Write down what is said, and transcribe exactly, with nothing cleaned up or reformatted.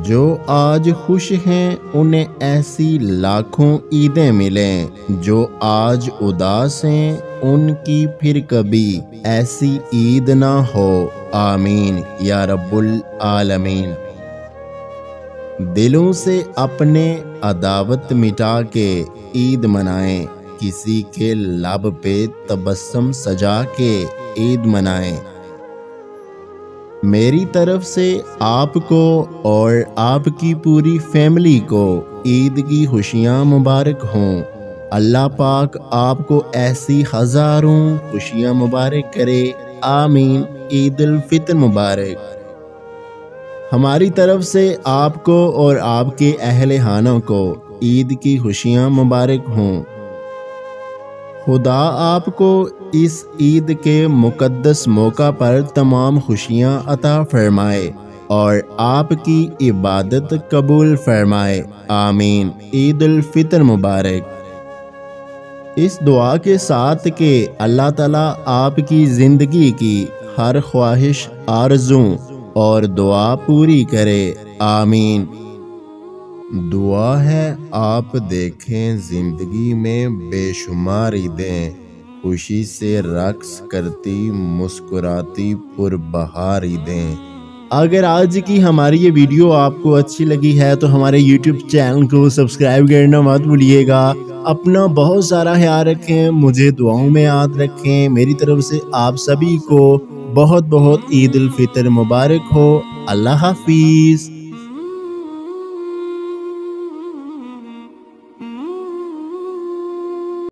جو آج خوش ہیں انہیں ایسی لاکھوں عیدیں ملیں، جو آج اداس ہیں ان کی پھر کبھی ایسی عید نہ ہو، آمین یا رب العالمین۔ دلوں سے اپنے عداوت مٹا کے عید منائیں، کسی کے لب پہ تبسم سجا کے عید منائیں۔ میری طرف سے آپ کو اور آپ کی پوری فیملی کو عید کی خوشیاں مبارک ہوں۔ اللہ پاک آپ کو ایسی ہزاروں خوشیاں مبارک کرے، آمین۔ عید الفطر مبارک۔ ہماری طرف سے آپ کو اور آپ کے اہل خانہ کو عید کی خوشیاں مبارک ہوں۔ خدا آپ کو اس عید کے مقدس موقع پر تمام خوشیاں عطا فرمائے اور آپ کی عبادت قبول فرمائے، آمین۔ عید الفطر مبارک۔ اس دعا کے ساتھ کہ اللہ تعالیٰ آپ کی زندگی کی ہر خواہش، آرزو اور دعا پوری کرے، آمین۔ دعا ہے آپ دیکھیں زندگی میں بے شمار عیدیں، خوشی سے رقص کرتی مسکراتی پربہار عیدیں۔ اگر آج کی ہماری یہ ویڈیو آپ کو اچھی لگی ہے تو ہمارے یوٹیوب چینل کو سبسکرائب کرنا مت بھولیے گا۔ اپنا بہت سارا خیال رکھیں، مجھے دعاؤں میں یاد رکھیں۔ میری طرف سے آپ سبھی کو بہت بہت عید الفطر مبارک ہو۔ اللہ حافظ۔